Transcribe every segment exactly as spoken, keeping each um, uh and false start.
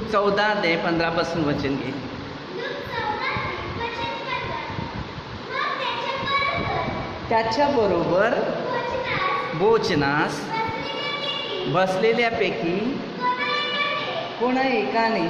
चौदा अध्याय पंधरा पासून वचन घे. त्याच्याबरोबर भोजनास बसलेल्यापैकी कोणा एकाने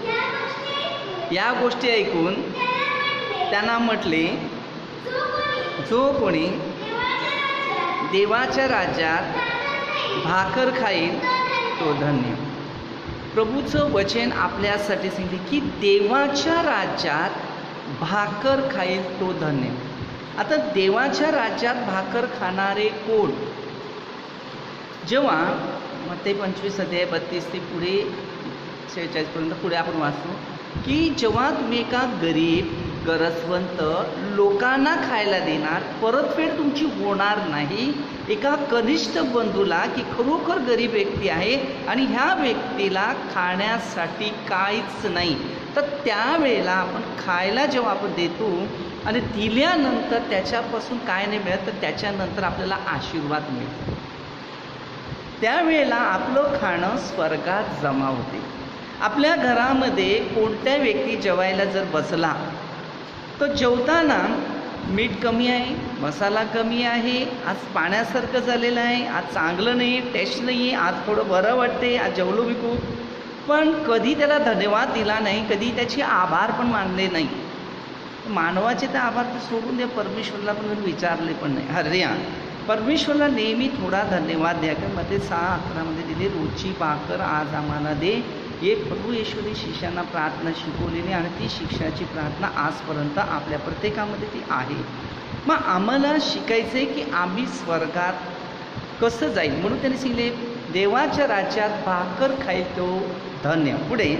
या गोष्टी ऐकून त्यांना म्हटले, जो कोणी देवाच्या राज्यात भाकर खाईल तो धन्य. प्रभूचं वचन आपल्यासाठी सांगितले की देवाच्या राज्यात भाकर खाईल तो धन्य. आता देवाच्या राज्यात भाकर खाणारे कोण? जेव्हा मग ते पंचवीस अध्याय बत्तीस ते पुढे शेहेचाळीसपर्यंत पुढे आपण वाचतो की जेव्हा तुम्ही एका गरीब गरजवंत लोकांना खायला देणार, परतफेड तुमची होणार नाही. एका कनिष्ठ बंधूला की खरोखर गरीब व्यक्ती आहे आणि ह्या व्यक्तीला खाण्यासाठी काहीच नाही, तर त्यावेळेला आपण खायला जेव्हा आपण देतो आणि दिल्यानंतर त्याच्यापासून काय नाही मिळत, तर त्याच्यानंतर आपल्याला आशीर्वाद मिळतो. त्यावेळेला आपलं खाणं स्वर्गात जमा होते. आपल्या घरामध्ये कोणत्या व्यक्ती जेवायला जर बसला तर जेवताना मीठ कमी आहे, मसाला कमी आहे, आज पाण्यासारखं झालेलं आहे, आज चांगलं नाही, टेस्ट नाही आहे, आज थोडं बरं वाटते, आज जेवलो विकू, पण कधी त्याला धन्यवाद दिला नाही, कधी त्याचे आभार पण मानले नाही. मानवाचे तर आभार तर सोडून द्या, परमेश्वरला पण विचारले पण नाही. अरे हा परमेश्वरला नेहमी थोडा धन्यवाद द्या. का मध्ये सहा अकरामध्ये दिले, रोजची भाकर आज आम्हाला दे. एक प्रभू येशूने शिष्यांना प्रार्थना शिकवलेली आणि ती शिष्याची प्रार्थना आजपर्यंत आपल्या प्रत्येकामध्ये ती आहे. मग आम्हाला शिकायचं आहे की आम्ही स्वर्गात कसं जाईल, म्हणून त्यांनी सांगितले देवाच्या राज्यात भाकर खाईल तो धन्य. पुढे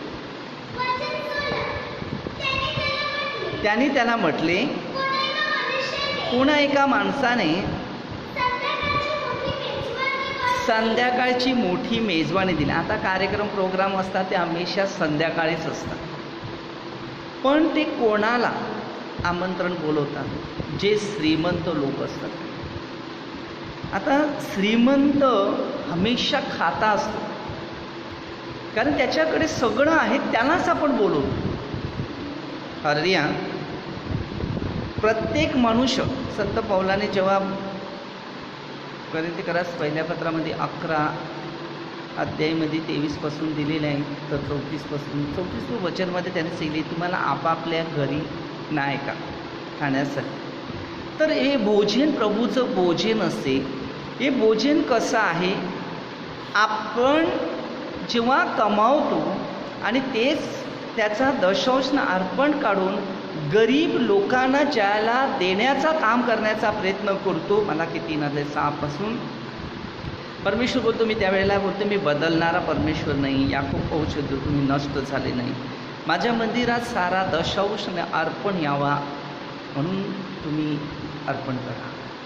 त्यांनी त्याला म्हटले, कोणा एका माणसाने संध्याकाळची मोठी मेजवानी दिली. आता कार्यक्रम प्रोग्राम असतात ते हमेशा संध्याकाळीच असतात, पण ते कोणाला आमंत्रण बोलवतात? जे श्रीमंत लोक असतात. आता श्रीमंत हमेशा खाता असतो, कारण त्याच्याकडे सगळं आहे, त्यालाच आपण बोलवतो. हरिया प्रत्येक मनुष्य, संत पौलाने जेव्हा कोरिन्थीकरास पहिल्या पत्रामध्ये अकरा अध्यायमध्ये तेवीसपासून दिलेलं आहे तर चौतीसपासून चौतीस वचनमध्ये त्याने सांगितले तुम्हाला आपापल्या घरी नाही का खाण्यासाठी. तर हे भोजन प्रभूचं भोजन असते. हे भोजन कसं आहे, आपण जेव्हा कमावतो आणि तेच त्याचा दशांश अर्पण काढून गरीब लोकांना ज्याला देण्याचा काम करण्याचा प्रयत्न करतो. मला किती नव्हे सहापासून परमेश्वर बोलतो, मी त्यावेळेला बोलतो मी बदलणारा परमेश्वर नाही. याकोब पोहोचतो तुम्ही नष्ट झाले नाही. माझ्या मंदिरात सारा दशांश अर्पण यावा म्हणून तुम्ही अर्पण करा.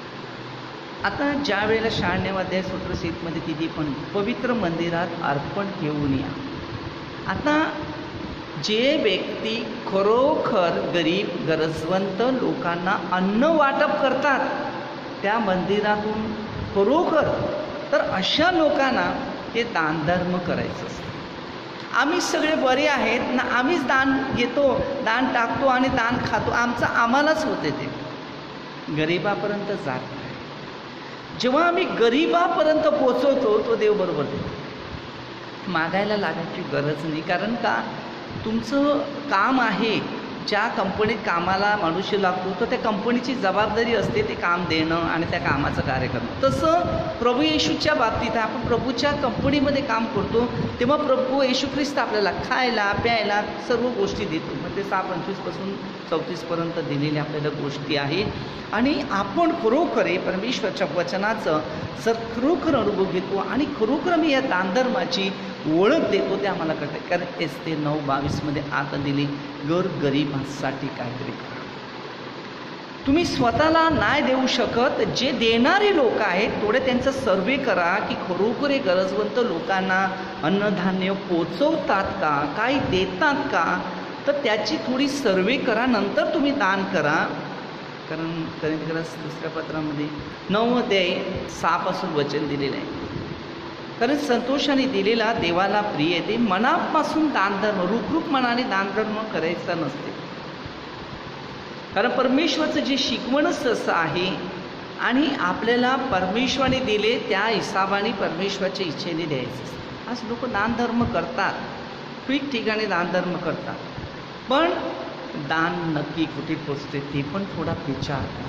आता ज्या वेळेला शहाण्णवाध्याय सूत्रशीतमध्ये तिथे पण पवित्र मंदिरात अर्पण घेऊन या. आता जे व्यक्ती खरोखर गरीब गरजवंत लोकांना अन्न वाटप करतात त्या मंदिरातून खरोखर, तर अशा लोकांना ते दानधर्म करायचं असतं. आम्ही सगळे बरे आहेत ना, आम्हीच दान घेतो, दान टाकतो आणि दान खातो, आमचं आम्हालाच होते. ते गरिबापर्यंत जात नाही. जेव्हा आम्ही गरिबापर्यंत पोचवतो तो देव बरोबर देतो. मागायला लागायची गरज नाही. कारण का, तुमचं काम आहे, ज्या कंपनीत कामाला मनुष्य लागतो तर त्या कंपनीची जबाबदारी असते ते काम देणं आणि त्या कामाचं कार्य करणं. तसं प्रभू येशूच्या बाबतीत आपण प्रभूच्या कंपनीमध्ये काम करतो तेव्हा प्रभू येशू ख्रिस्त आपल्याला खायला प्यायला सर्व गोष्टी देतो. मग ते सहा पंचवीसपासून चौतीसपर्यंत दिलेल्या आपल्याला गोष्टी आहे. आणि आपण खरोखर हे परमेश्वरच्या वचनाचं जर खरोखर अनुभव घेतो आणि खरोखर मी या दानधर्माची ओळख देतो ते आम्हाला कळते. कारण एस ते नऊ बावीसमध्ये आता दिली गर गरिबांसाठी काहीतरी करा. तुम्ही स्वतःला नाही देऊ शकत, जे देणारे लोक आहेत थोडे त्यांचं सर्वे करा की खरोखर हे गरजवंत लोकांना अन्नधान्य पोचवतात का, काही देतात का, तर त्याची थोडी सर्वे करा, नंतर तुम्ही दान करा. कारण कोरिन्थीकरास दुसऱ्या पत्रामध्ये नऊ अध्याय सहापासून वचन दिलेलं आहे. कारण संतोषाने दिलेला देवाला प्रिय आहे. ते मनापासून दानधर्म रुखरुख मनाने दानधर्म करायचा नसते. कारण परमेश्वरचं जे शिकवणच असं आहे आणि आपल्याला परमेश्वराने दिले त्या हिसाबाने परमेश्वराच्या इच्छेने द्यायचं. आज लोक दानधर्म करतात, ठिकठिकाणी दानधर्म करतात, पण दान नक्की कुठे पोचते ते पण थोडा विचार करा.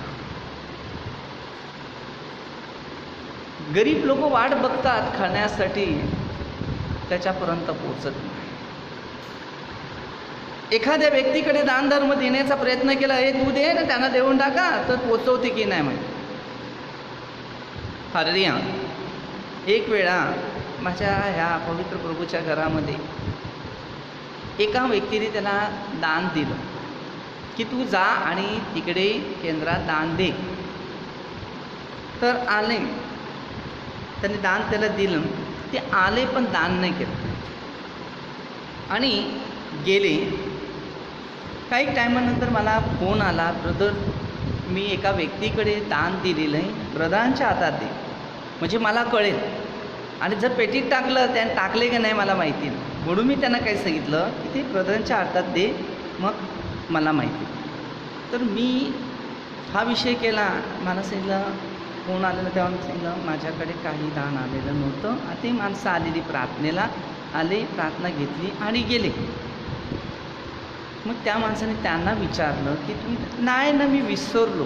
गरीब लोक वाट बघतात खाण्यासाठी, त्याच्यापर्यंत पोचत नाही. एखाद्या व्यक्तीकडे दानधर्म देण्याचा प्रयत्न केला, हे तू दे ना त्यांना देऊन टाका, तर पोचवते की नाही माहिती. हरिया एक वेळा माझ्या ह्या पवित्र प्रभूच्या घरामध्ये एका व्यक्तीने त्याला दान दिलं की तू जा आणि तिकडे केंद्रात दान दे. तर आले, त्यांनी दान त्याला दिलं, ते आले पण दान नाही केलं आणि गेले. काही टायमानंतर मला फोन आला, ब्रदर मी एका व्यक्तीकडे दान दिलेलं आहे, ब्रदरांच्या हातात दे म्हणजे मला कळेल, आणि जर पेटीत टाकलं त्याने टाकले की नाही मला माहिती नाही. म्हणून मी त्यांना काय सांगितलं की ते ब्रदरांच्या हातात दे, मग मला माहिती. तर मी हा विषय केला, मला सांगितलं फोन आलेलं, तेव्हा मी सांगितलं माझ्याकडे काही दान आलेलं नव्हतं. ते माणसं आलेली प्रार्थनेला आले, प्रार्थना घेतली आणि गेले. मग त्या माणसाने त्यांना विचारलं की तुम्ही, नाही ना मी विसरलो.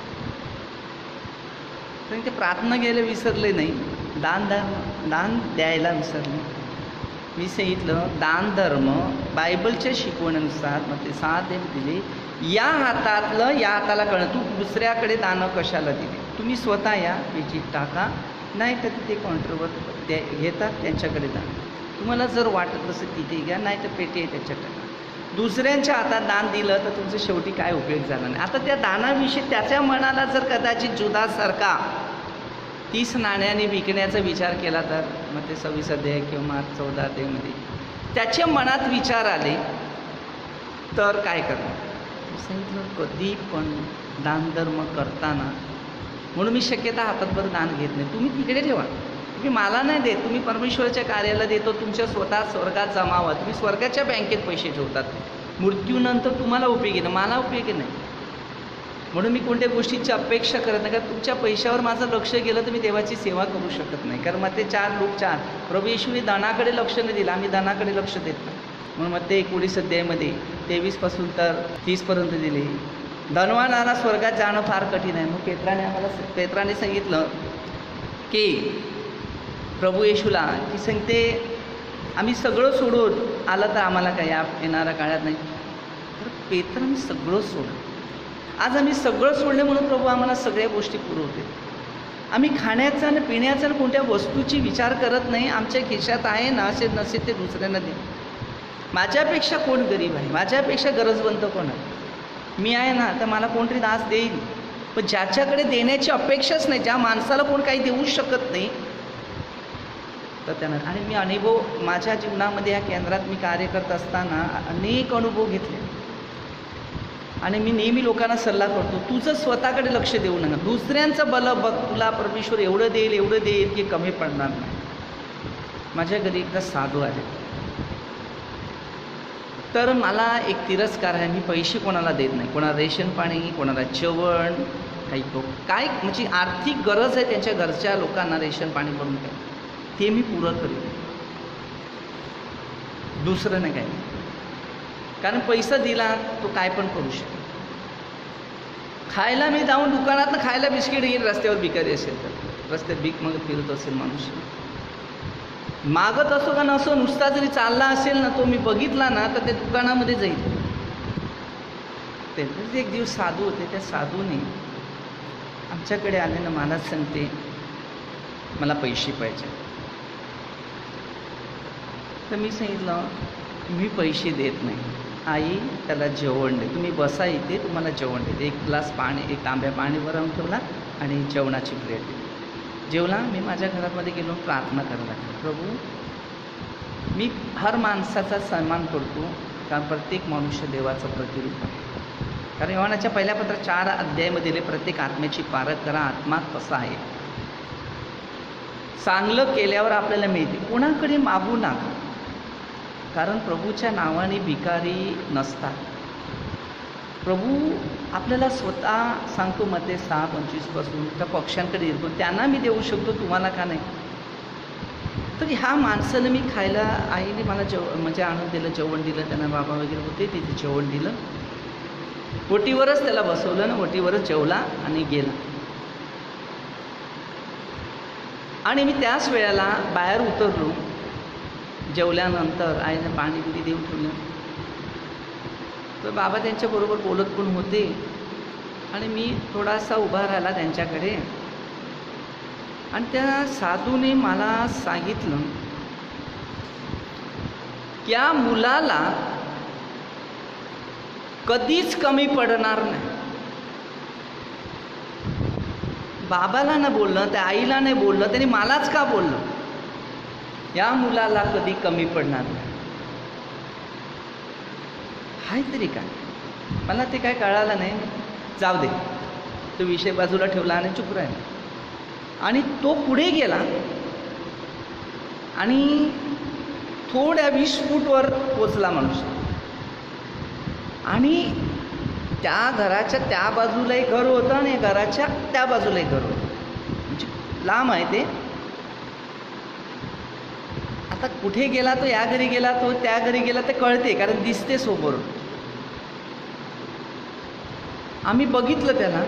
तर ते प्रार्थना घ्यायला विसरले नाही, दान धर्म दान द्यायला विसरले. मी सांगितलं दान धर्म बायबलच्या शिकवण्यानुसार मग ते साथ दिले, या हातातलं या हाताला कळणं, तू दुसऱ्याकडे दानं कशाला दिली, तुम्ही स्वतः या पेटीत टाका, नाही तर तिथे काउंटरवर द्या घेतात त्यांच्याकडे दान, तुम्हाला जर वाटत असेल तिथे घ्या, नाही तर पेटी आहे त्याच्याकडे. दुसऱ्यांच्या हातात दान दिलं तर तुमचं शेवटी काय उपयोग झाला नाही. आता त्या दानाविषयी त्याच्या मनाला जर कदाचित जुदासारखा तीस नाण्याने विकण्याचा विचार केला तर मग ते सव्वीस अध्याय किंवा चौदा अध्यायमध्ये त्याच्या मनात विचार आले तर काय करणार. सांगितलं कधी पण दानधर्म करताना, म्हणून मी शक्यता हातातभर दान घेत नाही, तुम्ही तिकडे ठेवा, तुम्ही मला नाही देत, तुम्ही परमेश्वराच्या कार्याला देतो, तुमच्या स्वतः स्वर्गात जमावा, तुम्ही स्वर्गाच्या बँकेत पैसे ठेवतात, मृत्यूनंतर तुम्हाला उपयोगी नाही, मला उपयोगी नाही. म्हणून मी कोणत्या गोष्टीची अपेक्षा करत नाही, कारण तुमच्या पैशावर माझं लक्ष गेलं तर मी देवाची सेवा करू शकत नाही. कारण मग ते चार लोक चार प्रभू येशूने दानाकडे लक्ष नाही दिलं, आम्ही दानाकडे लक्ष देत नाही. म्हणून मग ते एकोणीस अध्यायामध्ये तेवीसपासून तर तीसपर्यंत दिले. धनवानाला स्वर्गात जाणं फार कठीण आहे. मग पेत्राने आम्हाला पेत्राने सांगितलं की प्रभू येशूला की सांगते आम्ही सगळं सोडून आलं तर आम्हाला काय या येणाऱ्या काळात नाही. तर पेत्राने सगळं सोडलं. आज आम्ही सगळं सोडले म्हणून प्रभू आम्हाला सगळ्या गोष्टी पुरवते. आम्ही खाण्याचा आणि पिण्याचा आणि कोणत्या वस्तूची विचार करत नाही. आमच्या खिशात आहे ना, असे नसेल ते दुसऱ्यांना दे. माझ्यापेक्षा कोण गरीब आहे, माझ्यापेक्षा गरजवंत कोण आहे, मी आहे ना, तर मला कोणतरी दास देईल. पण ज्याच्याकडे देण्याची अपेक्षाच नाही, ज्या माणसाला कोण काही देऊ शकत नाही, तर त्यांना. आणि मी अनुभव माझ्या जीवनामध्ये या केंद्रात मी कार्य करत असताना अनेक अनुभव घेतले. आणि मी नेहमी लोकांना सल्ला करतो, तुझं स्वतःकडे लक्ष देऊ नका, दुसऱ्यांचं बल बघ, तुला परमेश्वर एवढं देईल एवढं देईल की कमी पडणार नाही. माझ्या घरी एकदा साधू आले, तर मला एक तिरस्कार आहे, मी पैसे कोणाला देत नाही, कोणाला रेशन पाणी, कोणाला जेवण, काही लोक काय म्हणजे आर्थिक गरज आहे त्यांच्या घरच्या लोकांना रेशन पाणी बनवून काय ते मी पुरं करेन, दुसरं नाही काय. कारण पैसा दिला तो काय पण करू शकतो. खायला मी जाऊन दुकानातनं खायला बिस्किट घेईन, रस्त्यावर भिकारी असेल तर रस्त्यात भीक मग फिरत असेल माणूस, मागत असो का नसो, नुसता जरी चालला असेल ना, तो मी बघितला ना तर ते दुकानामध्ये जाईल. ते एक दिवस साधू होते, त्या साधूने आमच्याकडे आले ना, मलाच सांगते मला पैसे पाहिजे. तर मी सांगितलं मी पैसे देत नाही, आई त्याला जेवण दे, तुम्ही बसा इथे, तुम्हाला जेवण देते. एक ग्लास पाणी, एक तांब्या पाणी भरून ठेवला आणि जेवणाची प्लेट दिली. जेवला. मी माझ्या घरामध्ये गेलो, प्रार्थना करायला. प्रभू मी हर माणसाचा सन्मान करतो, कारण प्रत्येक मनुष्य देवाचं प्रतिरूप आहे. कारण योहानाच्या पहिल्या पत्रात चार अध्यायामध्ये प्रत्येक आत्म्याची पारख करा, आत्मा कसा आहे. चांगलं केल्यावर आपल्याला मिळते. कोणाकडे मागू नका, कारण प्रभूच्या नावाने भिकारी नसतात. प्रभू आपल्याला स्वतः सांगतो मध्ये सहा पंचवीसपासून त्या पक्ष्यांकडे येतो, त्यांना मी देऊ शकतो, तुम्हाला का नाही. तर ह्या माणसानं मी खायला, आईने मला जेव म्हणजे आणून दिलं, जेवण दिलं, त्यांना बाबा वगैरे होते तिथे जेवण दिलं, ओटीवरच त्याला बसवलं ना, ओटीवरच जेवला आणि गेला. आणि मी त्याच वेळेला बाहेर उतरलो. जेवल्यानंतर आईने पाणी बिणी देऊन ठेवलं. तर बाबा त्यांच्याबरोबर बोलत पण होते आणि मी थोडासा उभा राहिला त्यांच्याकडे. आणि त्या साधूने मला सांगितलं की या मुलाला कधीच कमी पडणार नाही. बाबाला नाही बोललं, त्या आईला नाही बोललं, त्यांनी मलाच का बोललं, या मुलाला कधी कमी पडणार नाही. हाय तरी काय, मला ते काय कळालं नाही. जाऊ दे, तो विषय बाजूला ठेवला आणि चुप राहिला. आणि तो पुढे गेला आणि थोड्या वीस फूटवर पोचला मनुष्य. आणि त्या घराच्या त्या बाजूलाही घर होतं आणि घराच्या त्या बाजूलाही घर होतं, म्हणजे लांब आहे ते. आता कुठे गेला तो, या घरी गेला तो, त्या घरी गेला ते कळते, कारण दिसते समोर. आम्ही बघितलं त्याला.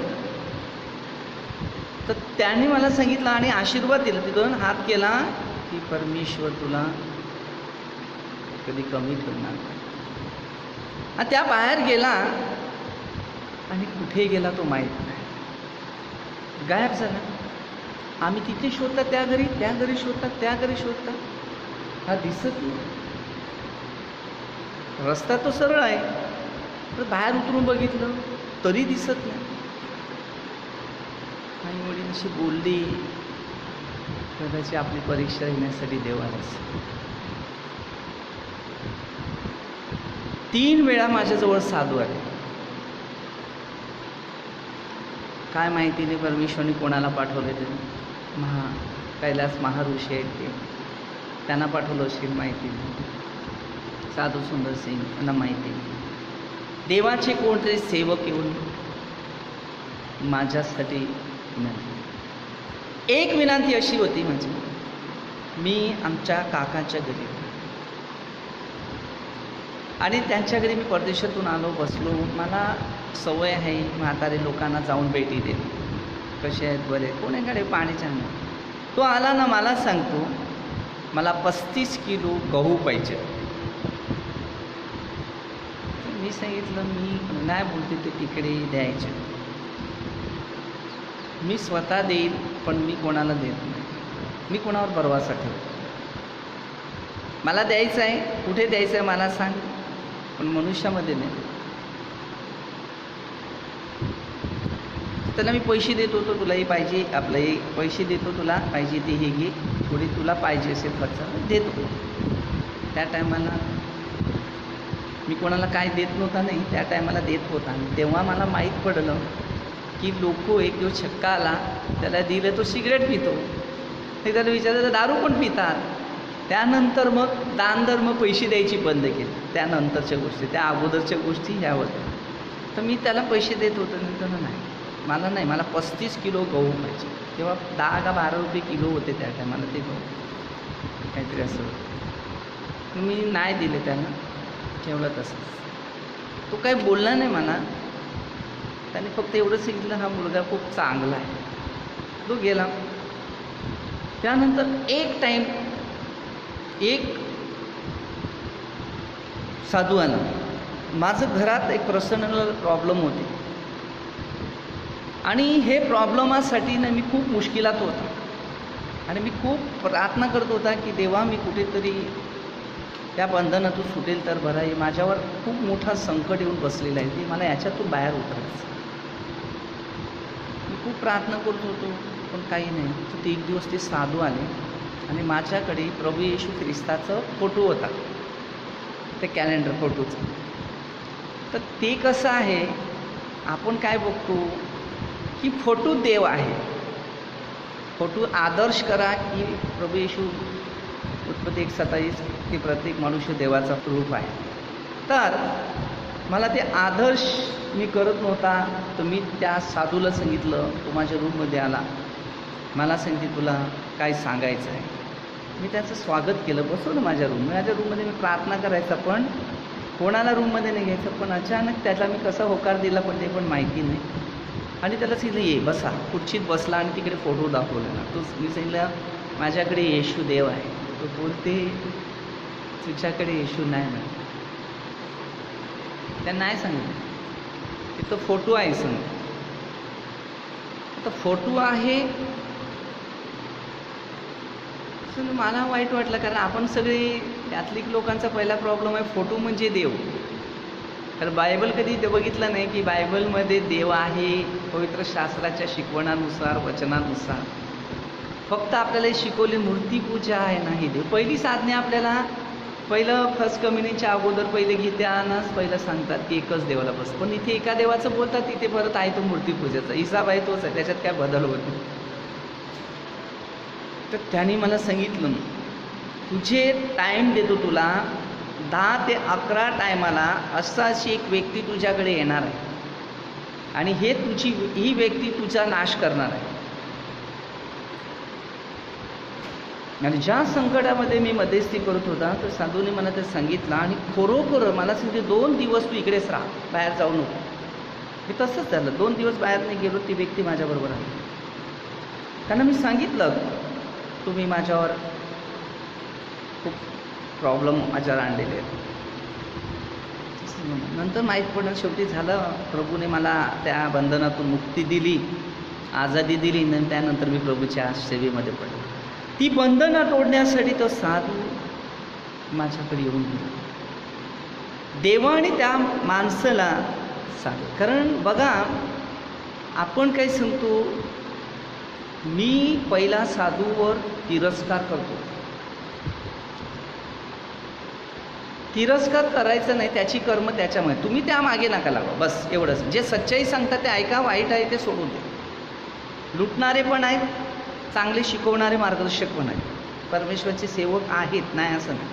तर त्याने मला सांगितलं आणि आशीर्वाद दिला, तिथून हात केला की परमेश्वर तुला कधी कमी ठेवणार नाही. आणि त्या बाहेर गेला आणि कुठे गेला तो माहीत नाही, गायब झाला. आम्ही तिथे शोधतात, त्या घरी त्या घरी शोधतात, त्या घरी शोधतात, हा दिसत नाही. रस्ता तो सरळ आहे, तर बाहेर उतरून बघितलं तरी दिसत नाही. आई वडील अशी बोलली, कदाचित आपली परीक्षा घेण्यासाठी देवालाच. तीन वेळा माझ्याजवळ साधू आले. काय माहिती नाही परमेश्वरने कोणाला पाठवले ते, महा कैलास महाऋषी आहेत ते, त्यांना पाठवलं असेल माहिती नाही. साधू सुंदर सिंग यांना माहिती नाही. देवाचे कोणतरी सेवक येऊन माझ्यासाठी विनंती. एक विनंती अशी होती माझी, मी आमच्या काकाच्या घरी आणि त्यांच्या घरी मी परदेशातून आलो, बसलो. मला सवय आहे म्हातारे लोकांना जाऊन भेटी देते, कसे आहेत, बरे, कोणाकडे पाणी चांगलं. तो आला ना, मला सांगतो मला पस्तीस किलो गहू पाहिजे. मी सांगितलं मी नाही बोलते, ते तिकडे द्यायचे, मी स्वतः देईल, पण मी कोणाला देत नाही. मी कोणावर भरवसा ठेवतो. मला द्यायचं आहे, कुठे द्यायचं आहे मला सांग, पण मनुष्यामध्ये नाही. त्याला मी पैसे देत होतो, तुलाही पाहिजे, आपलंही पैसे देतो, तुला पाहिजे ते हे घे, थोडी तुला पाहिजे असेल खर्च देतो. त्या टायमाला मी कोणाला काय देत नव्हता, नाही त्या टायमाला देत होता. तेव्हा मला माहीत पडलं की लोक एक दिवस छक्का आला, त्याला दिलं, तो सिगरेट पितो. ते त्याला विचारलं तर दारू पण पितात. त्यानंतर मग दान धर्म पैसे द्यायची बंद केली. त्यानंतरच्या गोष्टी, त्या अगोदरच्या गोष्टी ह्या होत्या. तर मी त्याला पैसे देत होतो. नंतर नाही, मला नाही, मला पस्तीस किलो गहू पाहिजे. तेव्हा दहा का बारा रुपये किलो होते त्या टायमाला ते गहू, काहीतरी असं होतं. मी नाही दिले त्याला, ठेवलं तसंच. तो काही बोलला नाही मला, त्याने फक्त एवढं सांगितलं हा मुलगा खूप चांगला आहे. तो गेला. त्यानंतर एक टाईम एक साधू आला. माझं घरात एक पर्सनल प्रॉब्लेम होते आणि हे प्रॉब्लेमासाठी ना मी खूप मुश्किलात होता आणि मी खूप प्रार्थना करत होता की देवा मी कुठेतरी त्या बंधनातून सुटेल तर बरं आहे. माझ्यावर खूप मोठा संकट येऊन बसलेला आहे, ते मला याच्यातून बाहेर उतरायचं. मी खूप प्रार्थना करत होतो, पण काही नाही. तर ते एक दिवस ते साधू आले आणि माझ्याकडे प्रभू येशू ख्रिस्ताचं फोटो होता, ते कॅलेंडर फोटोचं. तर ते कसं आहे, आपण काय बघतो की फोटो देव आहे, फोटो आदर्श करा की प्रभू येशू उत्पत्ती एक सत्तावीस की प्रत्येक मनुष्य देवाचा रूप आहे. तर मला ते आदर्श मी करत नव्हता, तर मी त्या साधूला सांगितलं, तो माझ्या रूममध्ये आला, मला सांगितलं तुला काय सांगायचं आहे. मी त्याचं स्वागत केलं, बसवलं माझ्या रूम माझ्या रूममध्ये मी प्रार्थना करायचा, पण कोणाला रूममध्ये नाही घ्यायचं. पण अचानक त्याला मी कसा होकार दिला पण ते पण माहिती नाही. आणि त्याला सांगितलं ये बसा, खुर्चीत बसला आणि तिकडे फोटो दाखवला ना. तो मी सांगितलं माझ्याकडे येशू देव आहे. तो बोलते तुझ्याकडे येशू नाही ना. त्यांना नाही सांगितलं तिथं फोटो आहे सांग. आता फोटो आहे मला वाईट वाटलं, कारण आपण सगळे कॅथलिक लोकांचा पहिला प्रॉब्लेम आहे फोटो म्हणजे देव. तर बायबल कधी ते बघितलं नाही की बायबलमध्ये देव आहे पवित्र शास्त्राच्या शिकवणानुसार वचनानुसार. फक्त आपल्याला शिकवली मूर्तीपूजा आहे नाही देव. पहिली साधने आपल्याला पहिलं फर्स्ट कम्युनिटीच्या अगोदर पहिले गीतानाच पहिलं सांगतात की एकच देवाला बस. पण इथे एका देवाचं बोलतात, तिथे परत आहे तो मूर्तीपूजेचा हिसाब आहे तोच आहे, त्याच्यात काय बदल होत नाही. तर त्यांनी मला सांगितलं तुझे टाईम देतो तुला दहा ते अकरा टायमाला असा अशी एक व्यक्ती तुझ्याकडे येणार आहे आणि हे तुझी ही व्यक्ती तुझा नाश करणार आहे. आणि ज्या संकटामध्ये मी मध्यस्थी करत होता तर साधूने मला ते सांगितलं आणि खरोखर मला सांगितलं दोन दिवस तू इकडेच राहा, बाहेर जाऊ नको. मी तसंच झालं, दोन दिवस बाहेर नाही गेलो, ती व्यक्ती माझ्याबरोबर आली. त्यांना मी सांगितलं तुम्ही माझ्यावर खूप प्रॉब्लेम माझ्यावर आणलेले आहेत. नंतर माहीत पडलं शेवटी झालं, प्रभूने मला त्या बंधनातून मुक्ती दिली, आझादी दिली. आणि त्यानंतर मी प्रभूच्या सेवेमध्ये पडलो. ती बंधनं तोडण्यासाठी तो साधू माझ्याकडे येऊन गेला. देवाने त्या माणसाला सांग, कारण बघा आपण काय सांगतो, मी पहिला साधूवर तिरस्कार करतो. तिरस्कार करायचं नाही, त्याची कर्म त्याच्यामध्ये, तुम्ही त्या मागे नका लागवा, बस एवढंच. जे सच्चाई सांगतात ते ऐका, वाईट आहे ते सोडून दे. लुटणारे पण आहेत, चांगले शिकवणारे मार्गदर्शक पण आहेत, परमेश्वराचे सेवक आहेत, नाही असं नाही.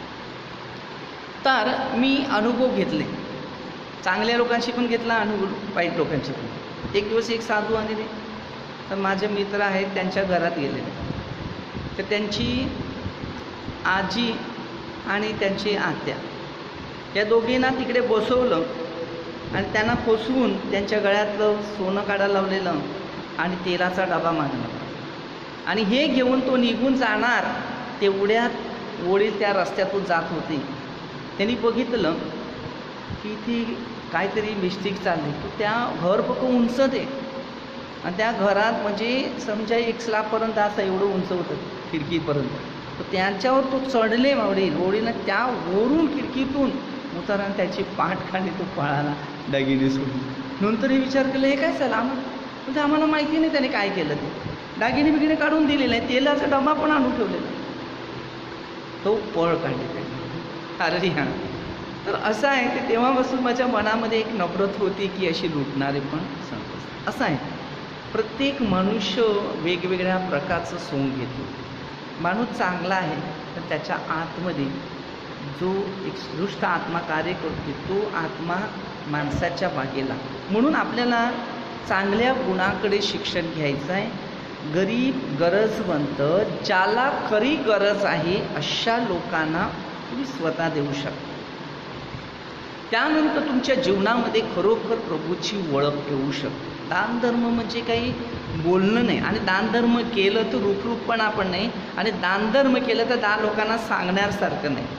तर मी अनुभव घेतले, चांगल्या लोकांशी पण घेतला अनुभव, वाईट लोकांशी पण. एक दिवस एक साधू आलेले, तर माझे मित्र आहेत त्यांच्या घरात गेलेले. तर त्यांची आजी आणि त्यांची आत्या या दोघींना तिकडे बसवलं आणि त्यांना फसवून त्यांच्या गळ्यातलं सोनं काढायला लावलेलं आणि तेलाचा डबा मागला. आणि हे घेऊन तो निघून जाणार तेवढ्यात वडील त्या रस्त्यातून जात होते. त्यांनी बघितलं की ती काहीतरी मिस्टेक चालली. तो त्या घर फक्त उंच दे आणि त्या घरात म्हणजे समजा एक स्लॅबपर्यंत असं एवढं उंच होतं खिडकीपर्यंत. तर त्यांच्यावर तो चढले वडील वडीलनं त्या वरून खिडकीतून उतरा आणि त्याची पाठ खाली तो पळाला दागिने सोडून. नंतर हे विचार केला हे काय झालं आम्हाला, म्हणजे आम्हाला माहिती नाही त्याने काय केलं. ते दागिने बिगिने काढून दिलेले आहे, तेलाचा डबा पण आणून ठेवलेला, तो पळ काढले त्याने. अरे हां, तर असं आहे ते. तेव्हापासून माझ्या मनामध्ये एक नफरत होती की अशी लुटणारे पण संत. असं आहे प्रत्येक मनुष्य वेगवेगळ्या प्रकारचं सोंग घेतो. माणूस चांगला आहे तर त्याच्या आतमध्ये जो एक दुष्ट आत्मा कार्य करतो तो आत्मा माणसाच्या बागेला. म्हणून आपल्याला चांगल्या गुणाकडे शिक्षण घ्यायचं आहे. गरीब गरजवंत ज्याला खरी गरज आहे अशा लोकांना तुम्ही स्वतः देऊ शकता. त्यानंतर तुमच्या जीवनामध्ये खरोखर प्रभूची ओळख येऊ शकते. दानधर्म म्हणजे काही बोलणं नाही, आणि दानधर्म केलं तर रूपरूपपणा पण नाही, आणि दानधर्म केलं तर दहा लोकांना सांगण्यासारखं नाही.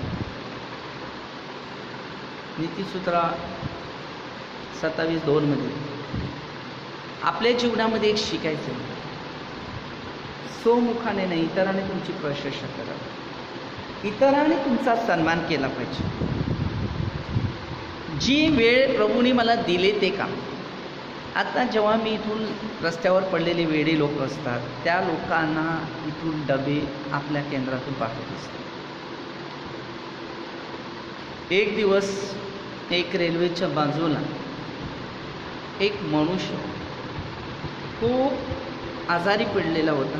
नीतिसूत्र सत्तावीस दोन मध्ये आपल्या जीवनामध्ये एक शिकायचं आहे, स्वमुखाने नाही इतरांनी तुमची प्रशंसा करावी, इतरांनी तुमचा सन्मान केला पाहिजे. जी वेळ प्रभूने मला दिले ते काम. आता जेव्हा मी इथून रस्त्यावर पडलेले वेडे लोक असतात त्या लोकांना इथून डबे आपल्या केंद्रातून पाठवत असतात. एक दिवस एक रेल्वेच्या बाजूला एक मनुष्य खूप आजारी पडलेला होता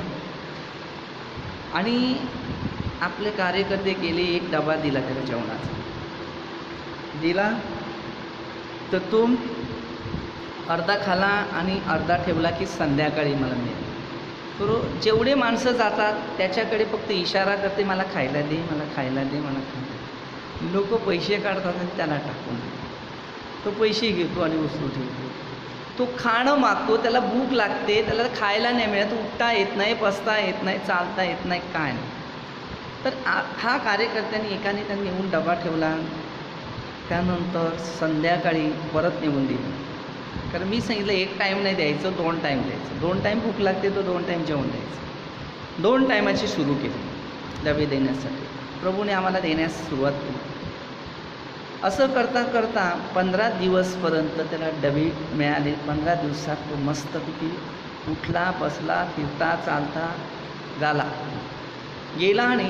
आणि आपले कार्यकर्ते गेले, एक डबा दिला त्याला जेवणाचा दिला, तर तो अर्धा खाला आणि अर्धा ठेवला की संध्याकाळी मला मिळेल. तर जेवढे माणसं जातात त्याच्याकडे फक्त इशारा करते, मला खायला दे, मला खायला दे, मला खायला. लोक पैसे काढतात आणि त्याला टाकून देतात. तो पैसे घेतो आणि उचलून ठेवतो. तो खाणं मागतो, त्याला भूक लागते, त्याला खायला नाही मिळत, उठता येत नाही, बसता येत नाही, चालता येत नाही, काय नाही. तर हा कार्यकर्त्यांनी एकाने त्यांनी येऊन डबा ठेवला. त्यानंतर संध्याकाळी परत नेऊन दिलं. कारण मी सांगितलं एक टाईम नाही द्यायचं, दोन टाईम द्यायचं. दोन टाईम भूक लागते तर दोन टाईम जेवण द्यायचं. दोन टायमाची सुरू केली डबे देण्यासाठी. प्रभूने आम्हाला देण्यास सुरुवात केली. असं करता करता पंधरा दिवसपर्यंत त्याला डबे मिळाले. पंधरा दिवसात तो मस्तपैकी उठला, बसला, फिरता, चालता झाला. गेला आणि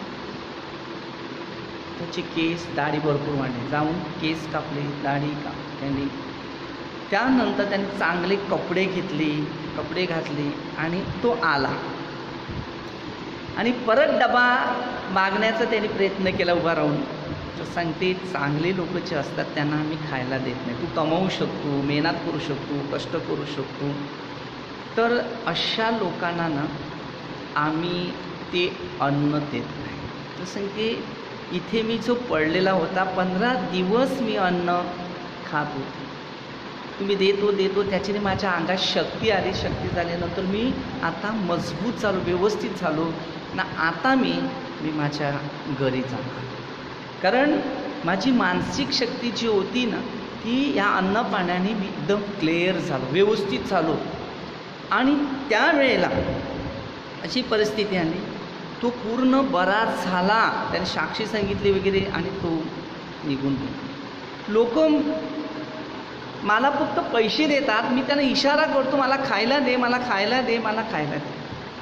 त्याचे केस दाढी भरपूर वाढले. जाऊन केस कापले, दाढी काप त्यांनी. त्यानंतर त्यांनी चांगले कपडे घेतले, कपडे घातले आणि तो आला आणि परत डबा मागण्याचा त्यांनी प्रयत्न केला उभा राहून. तो सांगते, चांगले लोक जे असतात त्यांना आम्ही खायला देत नाही. तू कमावू शकतो, मेहनत करू शकतो, कष्ट करू शकतो, तर अशा लोकांना ना आम्ही ते अन्न देत नाही. तर सांगते, इथे मी जो पडलेला होता पंधरा दिवस मी अन्न खात होतो, तुम्ही देतो देतो त्याच्याने माझ्या अंगात शक्ती आली. शक्ती झाल्यानंतर मी आता मजबूत झालो, व्यवस्थित झालो ना. आता मी मी माझ्या घरी जाणार. कारण माझी मानसिक शक्ती जी होती ना ती या अन्न पाण्याने मी एकदम क्लिअर झालो, व्यवस्थित झालो. आणि त्यावेळेला अशी परिस्थिती आली, तो पूर्ण बरा झाला. त्याने साक्षी सांगितली वगैरे आणि तो निघून गेला. लोक मला फक्त पैसे देतात, मी त्यांना इशारा करतो, मला खायला दे, मला खायला दे, मला खायला दे.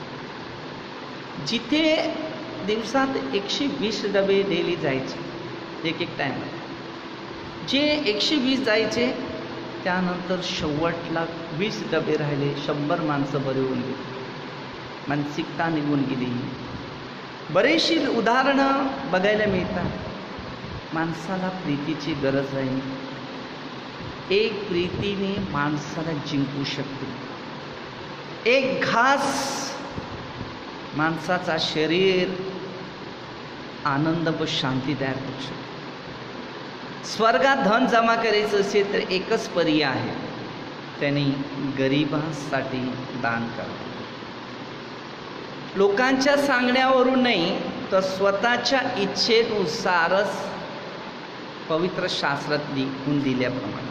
जिथे दिवसात एकशे वीस डबे डेली जायचे एक एक टायमाला, जे एकशे वीस जायचे त्यानंतर शेवटला वीस डबे राहिले. शंभर माणसं बरे होऊन गेली, मानसिकता निघून गेली. बरेचशी उदाहरणं बघायला मिळतात. माणसाला प्रीतीची गरज आहे. एक प्रीतीने माणसाला जिंकू शकते. एक घास माणसाचा शरीर आनंद व शांती तयार करू शकते. स्वर्गात धन जमा करायचं असेल तर एकच पर्याय आहे, त्याने गरिबांसाठी दान करावं. लोकांच्या सांगण्यावरून नाही तर स्वतःच्या इच्छेनुसारच पवित्र शास्त्रात लिहून दिल्याप्रमाणे.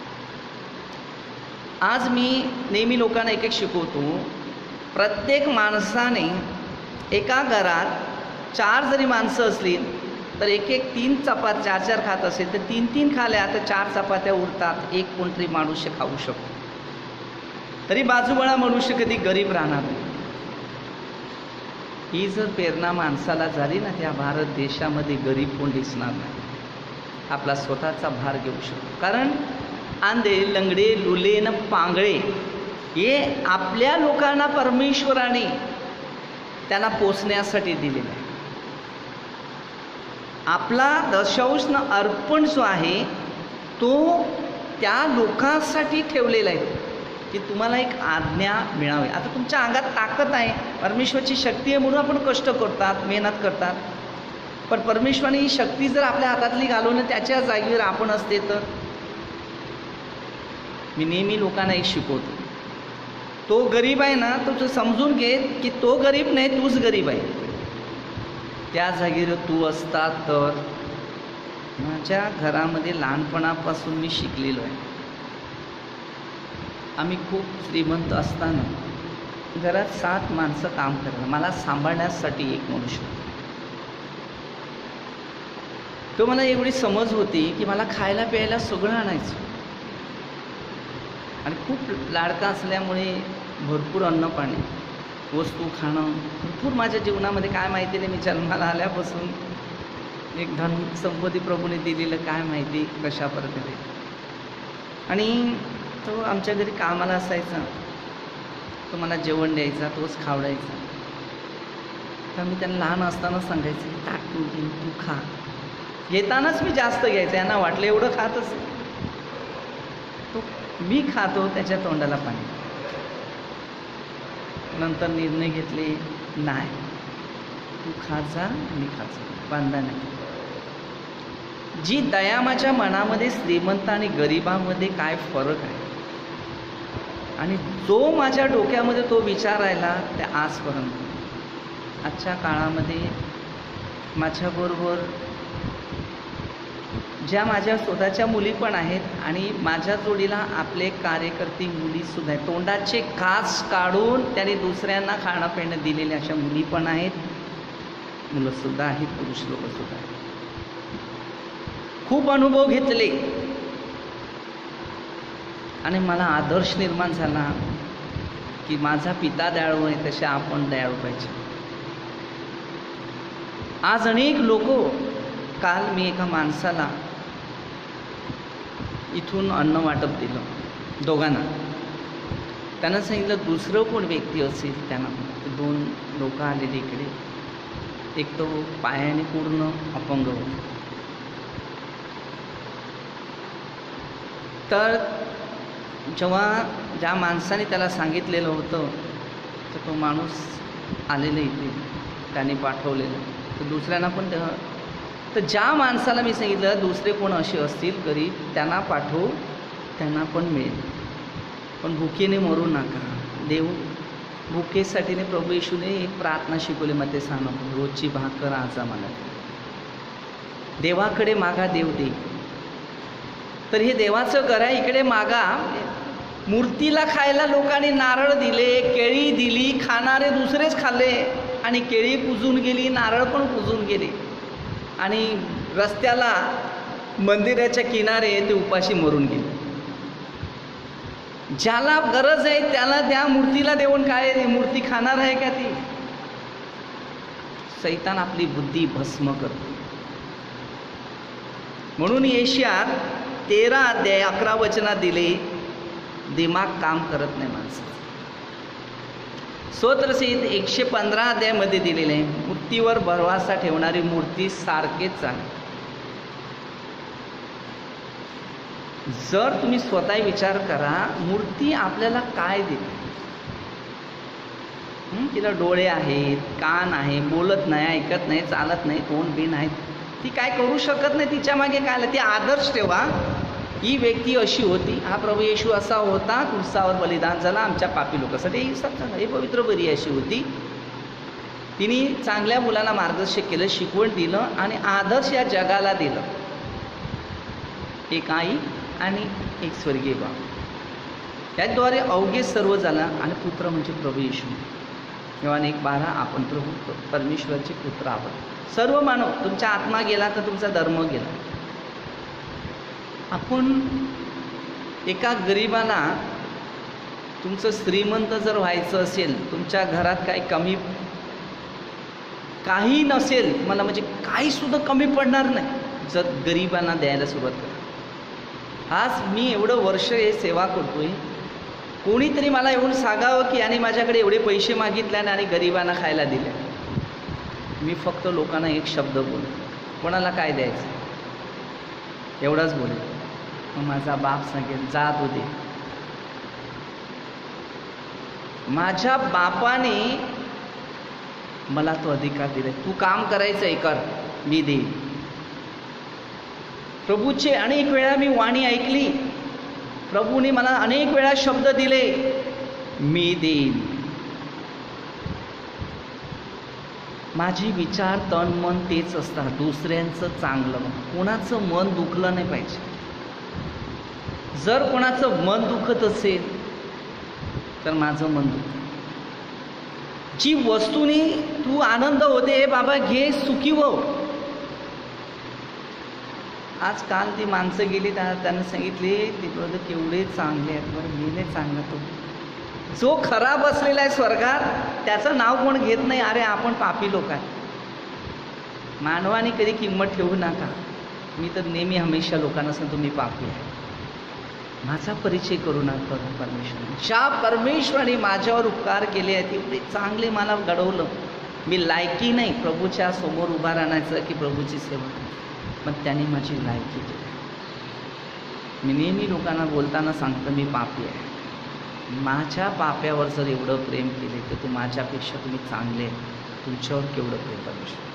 आज मी नेहमी लोकांना एक एक शिकवतो. प्रत्येक माणसाने एका घरात चार जरी माणसं असली तर एक एक तीन चपात्या चार चार खात असेल तर तीन तीन खाल्या तर चार चपात्या उरतात. एक कोणतरी मनुष्य खाऊ शकतो. तरी बाजूबळा मनुष्य कधी गरीब राहणार नाही. ही जर प्रेरणा माणसाला झाली ना, त्या भारत देशामध्ये गरीब कोण दिसणार नाही. आपला स्वतःचा भार घेऊ शकतो. कारण आंधे, लंगडे, लुले न पांगळे हे आपल्या लोकांना परमेश्वराने त्यांना पोचण्यासाठी दिलेलं आहे. आपला दशांश न अर्पण जो आहे तो त्या लोकांसाठी ठेवलेला आहे की तुम्हाला एक आज्ञा मिळावी. आता तुमच्या अंगात ताकद आहे, परमेश्वराची शक्ती आहे म्हणून आपण कष्ट करतात, मेहनत करतात. पण परमेश्वराने ही शक्ती जर आपल्या हातातली घालवून त्याच्या जागेवर आपण असते तर. मी नेहमी लोकांना एक शिकवतो, तो गरीब आहे ना तो तू समजून घे की तो गरीब नाही, तूच गरीब आहे. त्या जागेवर तू असता तर. माझ्या घरामध्ये लहानपणापासून मी शिकलेलो आहे. आम्ही खूप श्रीमंत असताना घरात सात माणसं काम करतात, मला सांभाळण्यासाठी एक मनुष्य. तो मला एवढी समज होती की मला खायला प्यायला सगळं आणायचं आणि खूप लाडका असल्यामुळे भरपूर अन्न पाणी वस्तू खाणं भरपूर माझ्या जीवनामध्ये. काय माहिती नाही, मी जन्माला आल्यापासून एक धन संपत्ती प्रभूने दिलेलं काय माहिती कशा प्रकारे. आणि तो आमच्या घरी कामाला असायचा तो मला जेवण द्यायचा, तोच खावडायचा. तर मी त्यांना लहान असताना सांगायचं की ताट तू घे, तू खा. येतानाच मी जास्त घ्यायचं, यांना वाटलं एवढं खातच. तो मी खातो, त्याच्या तोंडाला पाणी. नंतर निर्णय घेतले, नाही तू खात जा, मी खात जा, बांधा नाही. जी दया माझ्या मनामध्ये श्रीमंत आणि गरिबामध्ये काय फरक आहे, आणि जो माझ्या डोक्यामध्ये तो विचार राहिला त्या आजपर्यंत. आजच्या काळामध्ये माझ्याबरोबर ज्या माझ्या स्वतःच्या मुली पण आहेत आणि माझ्या जोडीला आपले कार्यकर्ते मुलीसुद्धा आहेत. तोंडाचे घास काढून त्याने दुसऱ्यांना खाणं पिणं दिलेल्या अशा मुली पण आहेत, मुलंसुद्धा आहेत, पुरुष लोकसुद्धा आहेत. खूप अनुभव घेतले आणि मला आदर्श निर्माण झाला की माझा पिता दयाळू आहे तसे आपण दयाळू पाहिजे. आज अनेक लोक, काल मी एका माणसाला इथून अन्न वाटप दिलं दोघांना. त्यांना सांगितलं दुसरं कोण व्यक्ती असेल त्यांना. दोन लोक आलेले इकडे, एक तो पायाने पूर्ण अपंग होता. तर जेव्हा ज्या माणसाने त्याला सांगितलेलं होतं तर तो माणूस आलेला इथे, त्याने पाठवलेलं. तर दुसऱ्यांना पण त्या, तर ज्या माणसाला मी सांगितलं दुसरे कोण असे असतील गरीब त्यांना पाठवू, त्यांना पण मिळेल, पण भुकेने मरू नका. देव भुकेसाठी ने प्रभू येशूने एक प्रार्थना शिकवली, मग ते सांगतो रोजची भाकर आज आम्हाला. देवाकडे मागा, देव दे. तर हे देवाचं घर आहे, इकडे मागा. मूर्तीला खायला लोकांनी नारळ दिले, केळी दिली, खाणारे दुसरेच खाल्ले आणि केळी पुजून गेली, नारळ पण पुजून गेले, आणि रस्त्याला मंदिराच्या किनारे ते उपाशी मरून गेले. ज्याला गरज आहे त्याला त्या मूर्तीला देऊन काय मूर्ती खाणार आहे का ती? सैतान आपली बुद्धी भस्म करतो. म्हणून येशायात तेरा अध्याय अकरा वचनात दिले, दिमाग काम करत नाही माणसाचं. स्तोत्रसहित एकशे पंधरा अध्यायामध्ये दिलेले आहे, मूर्तीवर भरवसा ठेवणारी मूर्ती सारखेच आहे. जर तुम्ही स्वतः विचार करा, मूर्ती आपल्याला काय देते? तिला डोळे आहेत, कान आहे, बोलत नाही, ऐकत नाही, चालत नाही, तोंड बिन आहेत, ती काय करू शकत नाही. तिच्या मागे काय आलं? ती आदर्श ठेवा, ही व्यक्ती अशी होती, हा प्रभू येशू असा होता, क्रूसावर बलिदान झाला आमच्या पापी लोकांसाठी. हे पवित्र बरी अशी होती, तिने चांगल्या मुलांना मार्गदर्शन केलं, शिकवण दिलं आणि आदर्श या जगाला दिलं. एक आई आणि एक स्वर्गीय बाप, त्याद्वारे अवघे सर्व झालं. आणि पुत्र म्हणजे प्रभू येशू. योहान एक बारा, आपण प्रभू परमेश्वराचे पुत्र आहोत. सर्व मानव, तुमचा आत्मा गेला तर तुमचा धर्म गेला. आपण एका गरिबाला, तुमचं श्रीमंत जर व्हायचं असेल, तुमच्या घरात काही कमी काही नसेल, मला म्हणजे काही सुद्धा कमी पडणार नाही जर गरिबांना द्यायला सुरुवात करा. आज मी एवढं वर्ष हे सेवा करतोय, कोणीतरी मला येऊन सांगावं की आणि माझ्याकडे एवढे पैसे मागितले आणि गरिबांना खायला दिले. मी फक्त लोकांना एक शब्द बोल, कोणाला काय द्यायचं एवढाच बोलेल. मग माझा बाप सांगेल जा तू दे. माझ्या बापाने मला तो अधिकार दिलाय, तू काम करायचं आहे कर, मी देईन. प्रभूचे अनेक वेळा मी वाणी ऐकली, प्रभूने मला अनेक वेळा शब्द दिले, मी देईन. माझी विचार तन मन तेच असतात, दुसऱ्यांचं चांगलं, कोणाचं मन दुखलं नाही पाहिजे. जर कोणाचं मन दुखत असेल तर माझं मन दुखतं. जी वस्तूने तू आनंद होते, बाबा घे, सुखी हो. आज काल ती माणसं गेली, त्यांना सांगितले ते ब्रदर केवढे चांगले आहेत, बरं मी नाही चांगला. तो जो खरा बसलेला आहे स्वर्गात त्याचं नाव कोण घेत नाही. अरे आपण पापी लोक आहे. मानवाने कधी किंमत ठेवू नका. मी तर नेहमी हमेशा लोकांना सांगतो मी पापी आहे. माझा परिचय करू नका परमेश्वर. ज्या परमेश्वराने माझ्यावर उपकार केले आहेत एवढे चांगले मला घडवलं. मी लायकी नाही प्रभूच्या समोर उभा राहण्याचं की प्रभूची सेवा, पण त्याने माझी लायकी केली. मी नेहमी लोकांना बोलताना सांगतो मी पापी आहे. माझ्या पाप्यावर जर एवढं प्रेम केले तर तू माझ्यापेक्षा तुम्ही चांगले तुमच्यावर केवढं प्रेम परमेश्वर.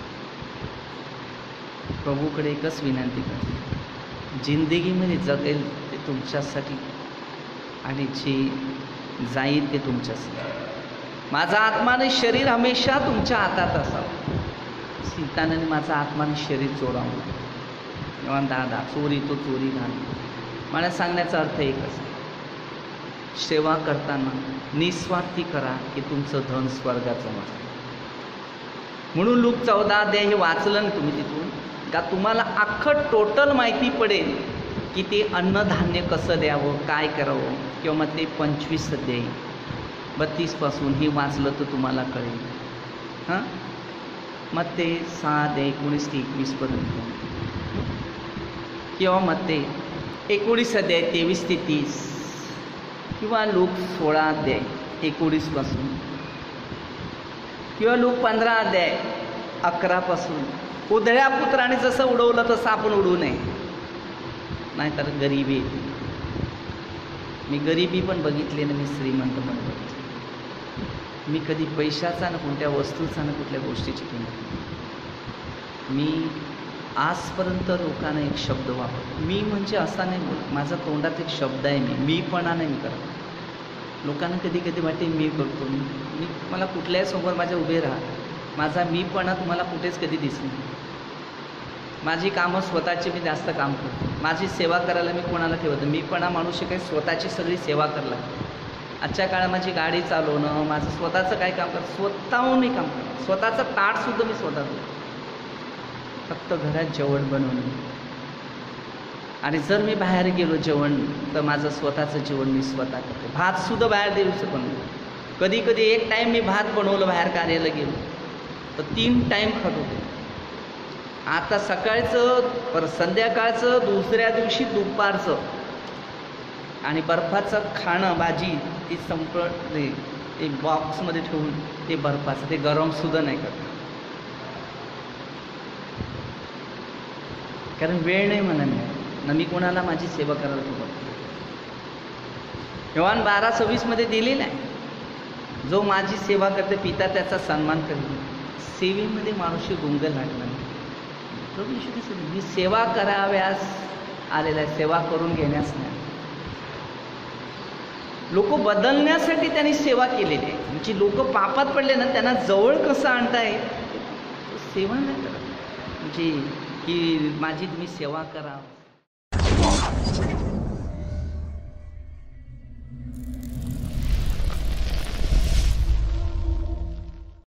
प्रभूकडे एकच विनंती करते, जिंदगीमध्ये जगेल ते तुमच्यासाठी आणि जे जाईल ते तुमच्यासाठी. माझा आत्मा आणि शरीर हमेशा तुमच्या हातात असावं. सीताने माझा आत्मा आणि शरीर चोरावं किंवा दादा चोरी तो चोरी घालतो. मला सांगण्याचा अर्थ एकच, सेवा करताना निस्वार्थी करा की तुमचं धन स्वर्गाचं वाचा. म्हणून लूक चौदा अध्याय हे वाचलं ना तुम्ही तिथून का तुम्हाला अख्खं टोटल माहिती पडेल की ते अन्नधान्य कसं द्यावं, काय करावं. किंवा मग ते पंचवीस अध्याय बत्तीसपासून हे वाचलं तर तुम्हाला कळेल. हां मग ते सहा अध्याय एकोणीस ते एकवीसपर्यंत किंवा मग ते एकोणीस अध्याय तेवीस ते तीस किंवा लोक सोळा अध्याय एकोणीसपासून किंवा लोक पंधरा अध्याय अकरापासून. उधळ्या पुत्राने जसं उडवलं तसं आपण उडवू नये, नाहीतर गरिबी. मी गरिबी पण बघितली ना मी श्रीमंत पण बघितले. मी कधी पैशाचा ना कोणत्या वस्तूचा ना कुठल्या गोष्टीची किंमत. मी आजपर्यंत लोकांना एक शब्द वापरतो. मी म्हणजे असा नाही बोल, माझा तोंडात एक शब्द आहे. मी मीपणा नाही करत. लोकांना कधी कधी वाटते मी करतो. मी मी मला कुठल्याही समोर माझ्या उभे राहा, माझा मीपणा तुम्हाला कुठेच कधी दिसणार. माझी कामं स्वतःची मी जास्त काम करतो. माझी सेवा करायला मी कोणाला ठेवतो. मीपणा माणूस काही स्वतःची सगळी सेवा करायला. आजच्या काळात माझी गाडी चालवणं, माझं स्वतःचं काय काम करतं, स्वतःहून मी काम करतो. स्वतःचं ताटसुद्धा मी स्वतः करतो. फक्त घरात जेवण बनवणं. आणि जर मी बाहेर गेलो जेवण तर माझं स्वतःचं जेवण मी स्वतः करते. भातसुद्धा बाहेर देऊ शकतो. कधी कधी एक टाईम मी भात बनवलं बाहेर कार्याला गेलो तर तीन टाईम खात होते. आता सकाळचं पर संध्याकाळचं दुसऱ्या दिवशी दुपारचं आणि बर्फाचं खाणं भाजी ती संपलं एक बॉक्समध्ये ठेवून ते बर्फाचं ते गरमसुद्धा नाही करत. कारण वेळ नाही मला मिळाला ना मी कोणाला माझी सेवा करायला ठेवतो. योहान बारा सव्वीसमध्ये दिलेलं आहे, जो माझी सेवा करते पिता त्याचा सन्मान करतो. सेवेमध्ये माणूशी गुंग लागला नाही. प्रभू येशू ख्रिस्त मी सेवा कराव्यास आलेला आहे, सेवा करून घेण्यास नाही. लोक बदलण्यासाठी त्यांनी सेवा केलेली आहे. म्हणजे लोक पापात पडले ना त्यांना जवळ कसं आणता येईल, सेवा नाही करत. म्हणजे की माझी तुम्ही सेवा करा.